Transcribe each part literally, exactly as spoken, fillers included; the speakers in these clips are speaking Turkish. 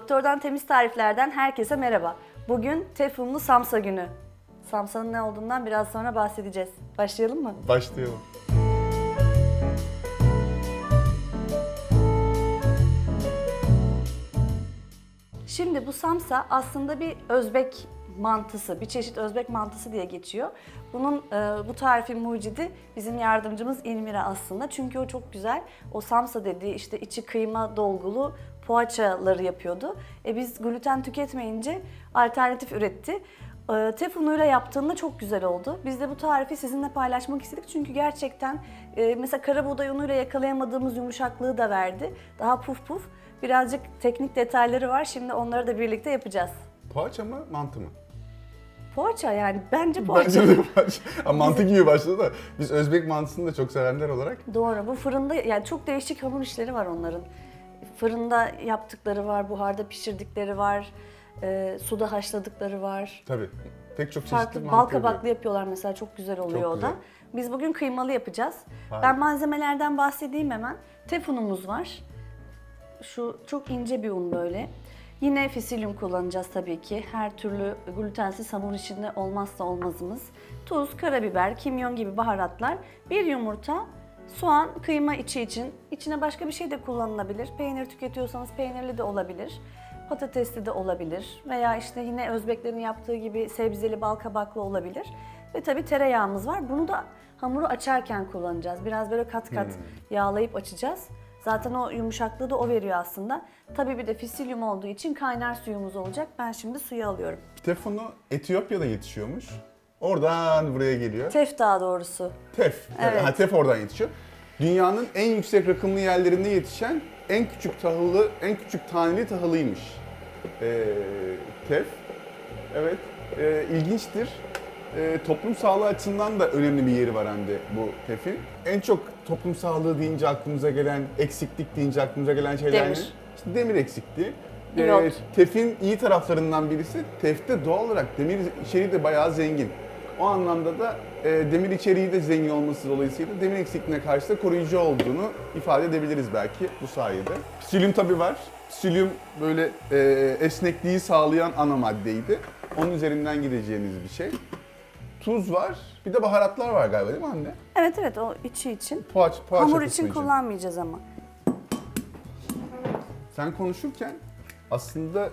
Doktordan Temiz Tarifler'den herkese merhaba. Bugün tefunlu samsa günü. Samsanın ne olduğundan biraz sonra bahsedeceğiz. Başlayalım mı? Başlayalım. Şimdi bu samsa aslında bir Özbek mantısı, bir çeşit Özbek mantısı diye geçiyor. Bunun e, bu tarifin mucidi bizim yardımcımız İlmira aslında. Çünkü o çok güzel. O samsa dediği işte içi kıyma dolgulu poğaçaları yapıyordu. E biz gluten tüketmeyince alternatif üretti. E, tefunuyla yaptığında çok güzel oldu. Biz de bu tarifi sizinle paylaşmak istedik. Çünkü gerçekten e, mesela kara buğday unuyla yakalayamadığımız yumuşaklığı da verdi. Daha puf puf. Birazcık teknik detayları var. Şimdi onları da birlikte yapacağız. Poğaça mı, mantı mı? Poğaça yani. Bence poğaça. Bence de poğaça. Ama mantı gibi başladı da biz Özbek mantısını da çok sevenler olarak. Doğru. Bu fırında yani çok değişik hamur işleri var onların. Fırında yaptıkları var, buharda pişirdikleri var, e, suda haşladıkları var. Tabii. Pek çok çeşitli Farklı mantı bal kabaklı oluyor. yapıyorlar mesela, çok güzel oluyor Çok o da. güzel. Biz bugün kıymalı yapacağız. Harika. Ben malzemelerden bahsedeyim hemen. Tefunumuz var. Şu çok ince bir un böyle. Yine fisilyum kullanacağız tabii ki. Her türlü glutensiz hamur içinde olmazsa olmazımız. Tuz, karabiber, kimyon gibi baharatlar. Bir yumurta, soğan, kıyma içi için. İçine başka bir şey de kullanılabilir. Peynir tüketiyorsanız peynirli de olabilir. Patatesli de olabilir. Veya işte yine Özbeklerin yaptığı gibi sebzeli bal kabaklı olabilir. Ve tabii tereyağımız var. Bunu da hamuru açarken kullanacağız. Biraz böyle kat kat Hmm. yağlayıp açacağız. Zaten o yumuşaklığı da o veriyor aslında. Tabii bir de fisilyum olduğu için kaynar suyumuz olacak. Ben şimdi suyu alıyorum. Tefunu Etiyopya'da yetişiyormuş. Oradan buraya geliyor. Tef daha doğrusu. Tef. Evet. Ha, tef oradan yetişiyor. Dünyanın en yüksek rakımlı yerlerinde yetişen en küçük tahıllı, en küçük taneli tahılıymış. Ee, tef. Evet. Ee, ilginçtir. Ee, toplum sağlığı açısından da önemli bir yeri var hem de bu tefin. En çok toplum sağlığı deyince aklımıza gelen, eksiklik deyince aklımıza gelen şeyler Demir. ne? İşte demir eksikliği. İyot. Ee, tefin iyi taraflarından birisi, tefte doğal olarak demir içeriği de bayağı zengin. O anlamda da e, demir içeriği de zengin olması dolayısıyla demir eksikliğine karşı da koruyucu olduğunu ifade edebiliriz belki bu sayede. Psilyum tabii var. Psilyum böyle e, esnekliği sağlayan ana maddeydi. Onun üzerinden gideceğimiz bir şey. Tuz var. Bir de baharatlar var galiba değil mi anne? Evet evet, o içi için. Poğaça, poğaça Hamur kısmı için kullanmayacağız ama. Sen konuşurken aslında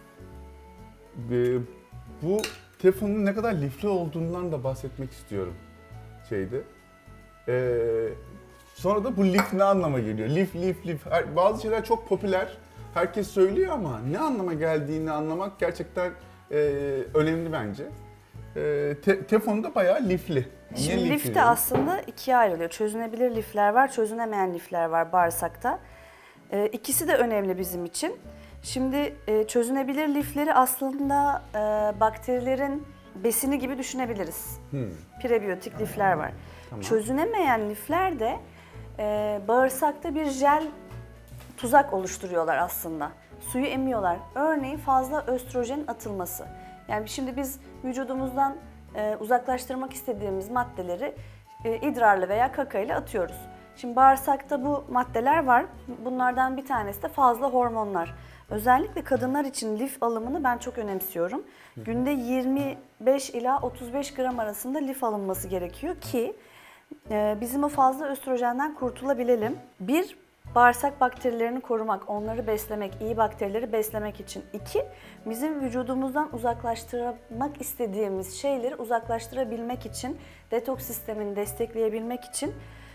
e, bu tefunun ne kadar lifli olduğundan da bahsetmek istiyorum şeyde. E, sonra da bu lif ne anlama geliyor? Lif, lif, lif. Her- bazı şeyler çok popüler. Herkes söylüyor ama ne anlama geldiğini anlamak gerçekten e, önemli bence. E, te, teflon da bayağı lifli. Niye Şimdi lifli lif de diyorum? aslında ikiye ayrılıyor. Çözünebilir lifler var, çözünemeyen lifler var bağırsakta. Ee, ikisi de önemli bizim için. Şimdi e, çözünebilir lifleri aslında e, bakterilerin besini gibi düşünebiliriz. Hmm. Prebiyotik lifler var. Tamam. Çözünemeyen lifler de e, bağırsakta bir jel tuzak oluşturuyorlar aslında. Suyu emiyorlar. Örneğin fazla östrojenin atılması. Yani şimdi biz vücudumuzdan e, uzaklaştırmak istediğimiz maddeleri e, idrarla veya kaka ile atıyoruz. Şimdi bağırsakta bu maddeler var. Bunlardan bir tanesi de fazla hormonlar. Özellikle kadınlar için lif alımını ben çok önemsiyorum. Günde yirmi beş ila otuz beş gram arasında lif alınması gerekiyor ki e, bizim o fazla östrojenden kurtulabilelim. Bir, bağırsak bakterilerini korumak, onları beslemek, iyi bakterileri beslemek için. İki, bizim vücudumuzdan uzaklaştırmak istediğimiz şeyleri uzaklaştırabilmek için, detoks sistemini destekleyebilmek için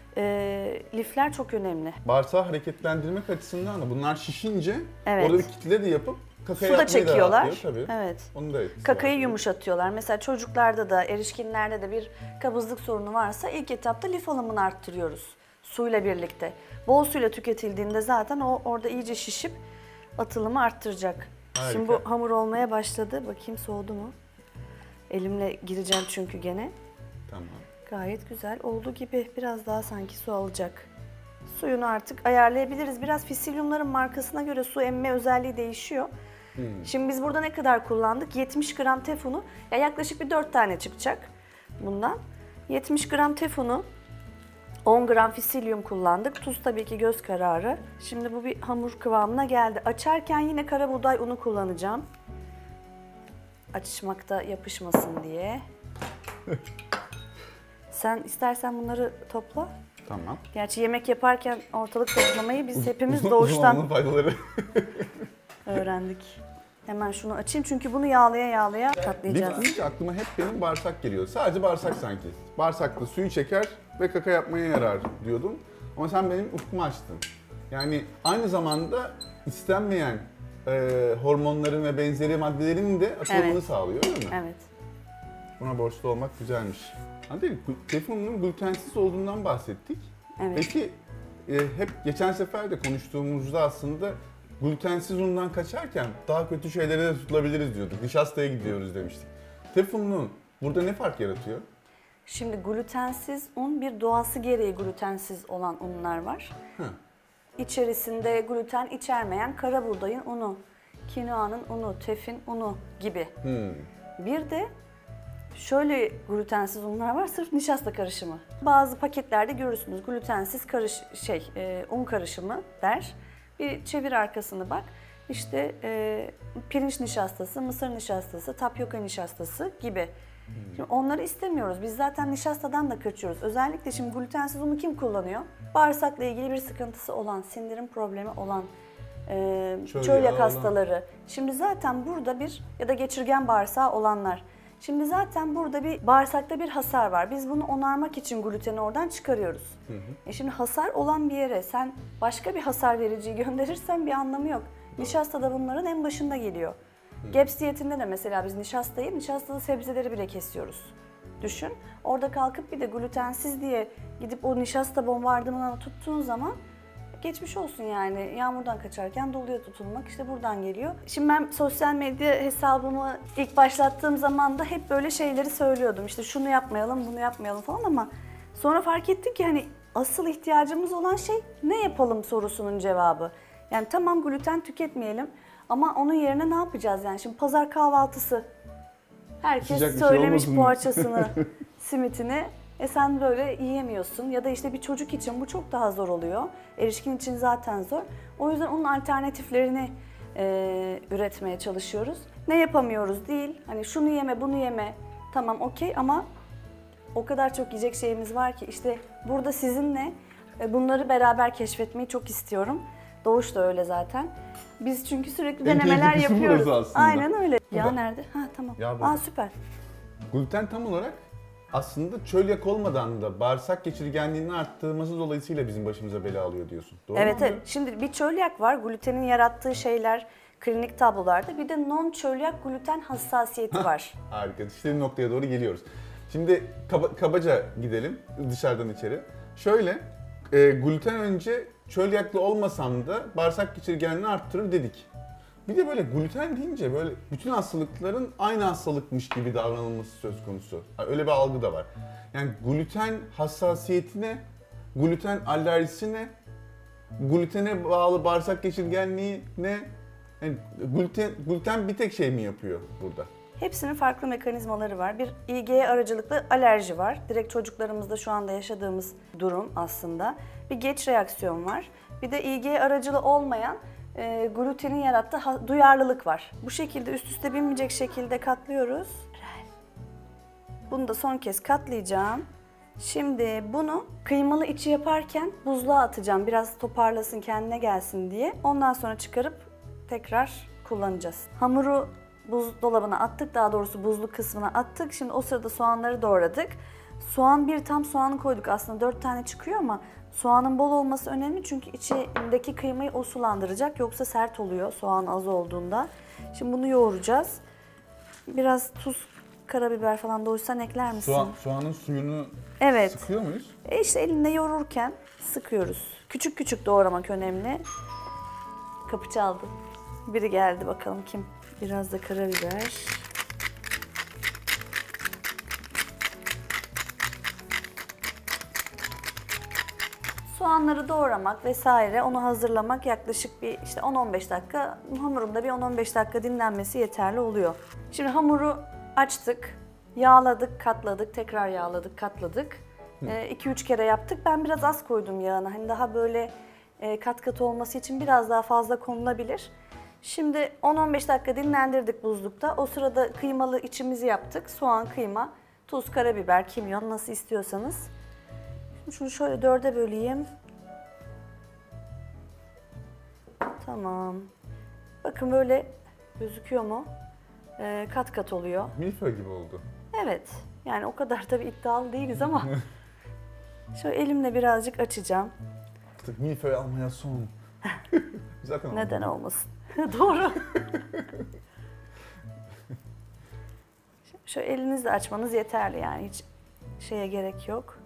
e, lifler çok önemli. Bağırsağı hareketlendirmek açısından da bunlar şişince Evet. orada bir kitle de yapıp kakaya Su da atmayı da çekiyorlar. rahatlıyor tabii. Evet. Onun da etkisi Kakayı var. yumuşatıyorlar. Mesela çocuklarda da, erişkinlerde de bir kabızlık sorunu varsa ilk etapta lif alımını arttırıyoruz suyla birlikte. Bol suyla tüketildiğinde zaten o orada iyice şişip atılımı arttıracak. Harika. Şimdi bu hamur olmaya başladı. Bakayım soğudu mu? Elimle gireceğim çünkü gene. Tamam. Gayet güzel olduğu gibi, biraz daha sanki su alacak. Suyunu artık ayarlayabiliriz. Biraz fisilyumların markasına göre su emme özelliği değişiyor. Hmm. Şimdi biz burada ne kadar kullandık? yetmiş gram tefunu, ya yaklaşık bir dört tane çıkacak bundan. yetmiş gram tefunu on gram fisilyum kullandık. Tuz tabii ki göz kararı. Şimdi bu bir hamur kıvamına geldi. Açarken yine kara buğday unu kullanacağım. Açışmakta yapışmasın diye. Sen istersen bunları topla. Tamam. Gerçi yemek yaparken ortalık toplamayı biz hepimiz Uzun doğuştan zamanın faydaları. öğrendik. Hemen şunu açayım çünkü bunu yağlaya yağlaya katlayacağız. Lif deyince aklıma hep benim bağırsak geliyor. Sadece bağırsak sanki. Bağırsakta suyu çeker ve kaka yapmaya yarar diyordum. Ama sen benim ufkumu açtın. Yani aynı zamanda istenmeyen e, hormonların ve benzeri maddelerin de atılımını Evet. sağlıyor, öyle mi? Evet. Buna borçlu olmak güzelmiş. Hadi Teflon'un glutensiz olduğundan bahsettik. Evet. Peki e, hep geçen sefer de konuştuğumuzda aslında glutensiz undan kaçarken daha kötü şeylere de tutulabiliriz diyorduk. Nişastaya gidiyoruz demiştik. Teflon'un burada ne fark yaratıyor? Şimdi glutensiz un bir doğası gereği glutensiz olan unlar var. Hı. İçerisinde gluten içermeyen kara buğdayın unu, kinoanın unu, tefin unu gibi. Hmm. Bir de şöyle glutensiz unlar var, sırf nişasta karışımı. Bazı paketlerde görürsünüz glutensiz karış şey e, un karışımı der. Bir çevir arkasını bak. İşte e, pirinç nişastası, mısır nişastası, tapyoka nişastası gibi. Şimdi onları istemiyoruz. Biz zaten nişastadan da kaçıyoruz. Özellikle şimdi glutensiz unu kim kullanıyor? Bağırsakla ilgili bir sıkıntısı olan, sindirim problemi olan, e, Çölyak çölyak olan. hastaları. Şimdi zaten burada bir ya da geçirgen bağırsağı olanlar. Şimdi zaten burada bir bağırsakta bir hasar var. Biz bunu onarmak için gluteni oradan çıkarıyoruz. Hı hı. E şimdi hasar olan bir yere sen başka bir hasar vericiyi gönderirsen bir anlamı yok. Nişasta da bunların en başında geliyor. Hı. Geps diyetinde de mesela biz nişastayı, nişastalı sebzeleri bile kesiyoruz. Düşün. Orada kalkıp bir de glutensiz diye gidip o nişasta bombardımanına tuttuğun zaman geçmiş olsun yani. Yağmurdan kaçarken doluya tutulmak işte buradan geliyor. Şimdi ben sosyal medya hesabımı ilk başlattığım zaman da hep böyle şeyleri söylüyordum. İşte şunu yapmayalım, bunu yapmayalım falan ama sonra fark ettik ki hani asıl ihtiyacımız olan şey ne yapalım sorusunun cevabı. Yani tamam gluten tüketmeyelim ama onun yerine ne yapacağız yani? Şimdi pazar kahvaltısı. Herkes Sıcak bir şey söylemiş olmasın mı? poğaçasını, simitini. E sen böyle yiyemiyorsun ya da işte bir çocuk için bu çok daha zor oluyor. Erişkin için zaten zor. O yüzden onun alternatiflerini e, üretmeye çalışıyoruz. Ne yapamıyoruz değil. Hani şunu yeme, bunu yeme. Tamam okey ama o kadar çok yiyecek şeyimiz var ki işte burada sizinle e, bunları beraber keşfetmeyi çok istiyorum. Doğuş da öyle zaten. Biz çünkü sürekli En denemeler keyiflisi yapıyoruz. burası aslında. Aynen öyle. Ya Burada. nerede? Ha tamam. Ya burada. Aa süper. Gluten tam olarak aslında çölyak olmadan da bağırsak geçirgenliğini arttırması dolayısıyla bizim başımıza bela alıyor diyorsun. Doğru Evet mu? evet. Şimdi bir çölyak var. Glutenin yarattığı şeyler klinik tablolarda. Bir de non-çölyak gluten hassasiyeti var. Harika. İşte bir noktaya doğru geliyoruz. Şimdi kaba- kabaca gidelim dışarıdan içeri. Şöyle, e, gluten önce çölyaklı olmasam da bağırsak geçirgenliğini arttırır dedik. Bir de böyle gluten deyince böyle bütün hastalıkların aynı hastalıkmış gibi davranılması söz konusu. Öyle bir algı da var. Yani gluten hassasiyetine, gluten alerjisine, glutene bağlı bağırsak geçirgenliği ne? Yani gluten, gluten bir tek şey mi yapıyor burada? Hepsinin farklı mekanizmaları var. Bir İ G aracılıklı alerji var. Direkt çocuklarımızda şu anda yaşadığımız durum aslında. Bir geç reaksiyon var. Bir de İ G aracılı olmayan e, glutenin yarattığı ha- duyarlılık var. Bu şekilde üst üste binmeyecek şekilde katlıyoruz. Bunu da son kez katlayacağım. Şimdi bunu kıymalı içi yaparken buzluğa atacağım. Biraz toparlasın, kendine gelsin diye. Ondan sonra çıkarıp tekrar kullanacağız. Hamuru buzdolabına attık, daha doğrusu buzlu kısmına attık. Şimdi o sırada soğanları doğradık. Soğan bir tam soğanı koyduk. Aslında dört tane çıkıyor ama soğanın bol olması önemli çünkü içindeki kıymayı o sulandıracak. Yoksa sert oluyor soğan az olduğunda. Şimdi bunu yoğuracağız. Biraz tuz, karabiber falan doğraysan ekler misin? Soğan, soğanın suyunu Evet. sıkıyor muyuz? E işte elinde yoğururken sıkıyoruz. Küçük küçük doğramak önemli. Kapı çaldı. Biri geldi, bakalım kim? Biraz da karabiber. Soğanları doğramak vesaire, onu hazırlamak yaklaşık bir işte on on beş dakika, hamurunda bir on on beş dakika dinlenmesi yeterli oluyor. Şimdi hamuru açtık, yağladık, katladık, tekrar yağladık, katladık. iki üç kere yaptık. Ben biraz az koydum yağını. Hani daha böyle e, kat kat olması için biraz daha fazla konulabilir. Şimdi on on beş dakika dinlendirdik buzlukta. O sırada kıymalı içimizi yaptık. Soğan, kıyma, tuz, karabiber, kimyon nasıl istiyorsanız. Şimdi şunu şöyle dörde böleyim. Tamam. Bakın böyle gözüküyor mu? Ee, kat kat oluyor. Milföy gibi oldu. Evet. Yani o kadar tabii iddialı değiliz ama şöyle elimle birazcık açacağım. Artık milföy almaya son. Zaten Neden olmasın? Doğru. Şöyle elinizle açmanız yeterli yani hiç şeye gerek yok.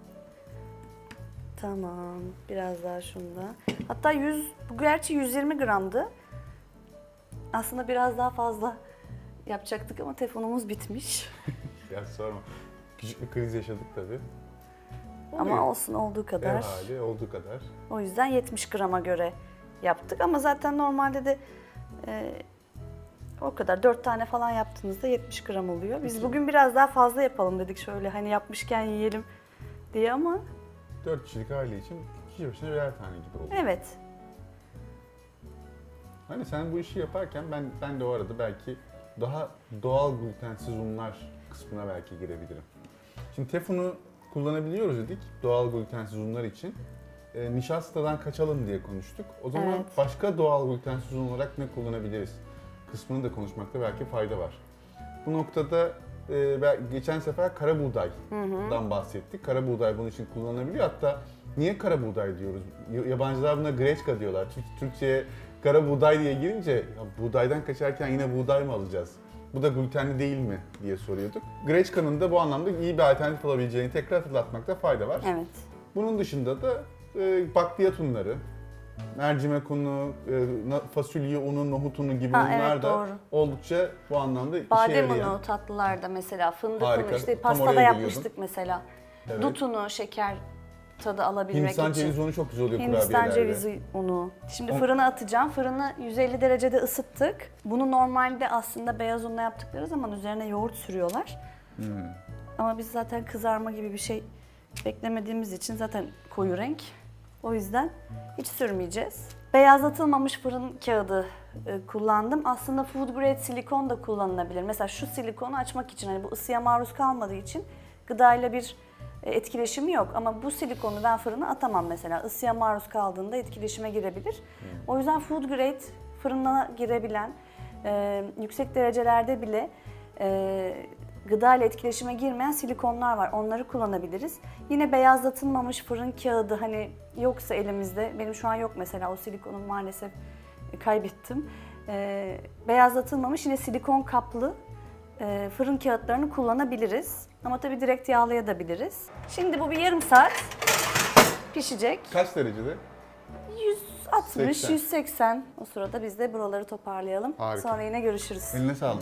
Tamam. Biraz daha şunda. Hatta yüz, bu gerçi yüz yirmi gramdı. Aslında biraz daha fazla yapacaktık ama telefonumuz bitmiş. Ya sorma. Küçük bir kriz yaşadık tabii. Ama olsun olduğu kadar. Ev hali olduğu kadar. O yüzden yetmiş grama göre yaptık ama zaten normalde de e, o kadar dört tane falan yaptığınızda yetmiş gram oluyor. Biz bugün biraz daha fazla yapalım dedik şöyle hani yapmışken yiyelim diye ama. dört kişilik aile için kişi başına birer tane gibi oldu. Evet. Hani sen bu işi yaparken ben ben de o arada belki daha doğal glutensiz unlar kısmına belki girebilirim. Şimdi teflonu kullanabiliyoruz dedik doğal glutensiz unlar için. E, nişastadan kaçalım diye konuştuk. O zaman Evet. başka doğal glutensiz un olarak ne kullanabiliriz kısmını da konuşmakta belki fayda var. Bu noktada e, ben- geçen sefer kara buğdaydan bahsettik. Kara buğday bunun için kullanılabiliyor. Hatta niye kara buğday diyoruz? Y- Yabancılar buna greçka diyorlar. Türk, Türkçe'ye kara buğday diye girince ya buğdaydan kaçarken yine buğday mı alacağız? Bu da glutenli değil mi diye soruyorduk. Greçkanın da bu anlamda iyi bir alternatif olabileceğini tekrar hatırlatmakta fayda var. Evet. Bunun dışında da e, bakliyat unları, mercimek unu, e, na- fasulye unu, nohut unu gibi Ha, unlar evet, da doğru. oldukça bu anlamda işe Badem yarayan. unu tatlılarda mesela fındık Harika. unu işte Tam pastada oraya yapmıştık mesela. Evet. Dut unu şeker tadı alabilmek Hindistan için. cevizi unu çok güzel oluyor Hindistan kurabiyelerde. cevizi unu. Şimdi O- fırına atacağım. Fırını yüz elli derecede ısıttık. Bunu normalde aslında beyaz unla yaptıkları zaman üzerine yoğurt sürüyorlar. Hmm. Ama biz zaten kızarma gibi bir şey beklemediğimiz için zaten koyu renk. O yüzden hiç sürmeyeceğiz. Beyazlatılmamış fırın kağıdı e, kullandım. Aslında food grade silikon da kullanılabilir. Mesela şu silikonu açmak için hani bu ısıya maruz kalmadığı için gıdayla bir e, etkileşimi yok. Ama bu silikonu ben fırına atamam mesela. Isıya maruz kaldığında etkileşime girebilir. O yüzden food grade fırına girebilen e, yüksek derecelerde bile e, gıda ile etkileşime girmeyen silikonlar var. Onları kullanabiliriz. Yine beyazlatılmamış fırın kağıdı hani yoksa elimizde, benim şu an yok mesela o silikonu maalesef kaybettim. Ee, beyazlatılmamış yine silikon kaplı e, fırın kağıtlarını kullanabiliriz. Ama tabii direkt yağlayabiliriz. Şimdi bu bir yarım saat pişecek. Kaç derecede? yüz altmış seksen. yüz seksen. O sırada biz de buraları toparlayalım. Harika. Sonra yine görüşürüz. Eline sağlık.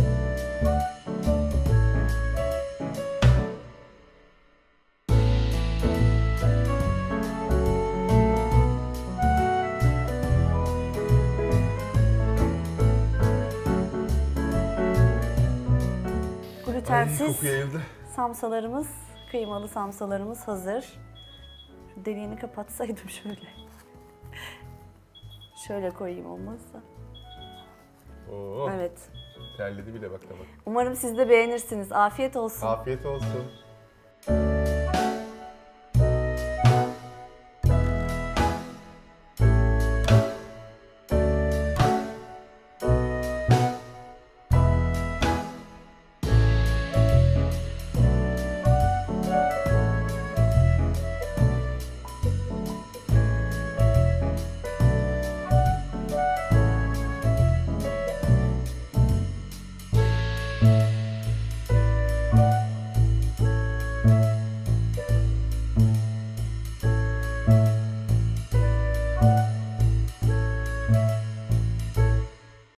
Ay, Glutensiz koku yayıldı. samsalarımız, kıymalı samsalarımız hazır. Şu deliğini kapatsaydım şöyle. Şöyle koyayım olmazsa. Oo, Evet. terledi bile bak da bak. Umarım siz de beğenirsiniz. Afiyet olsun. Afiyet olsun.